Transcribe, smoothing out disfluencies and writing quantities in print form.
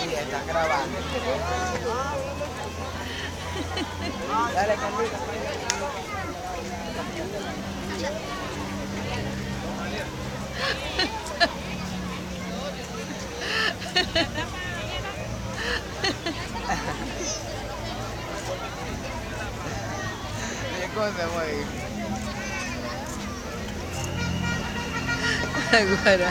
Sí, están grabando. Dale, Carlita. ¿Qué cosa, güey? Guara.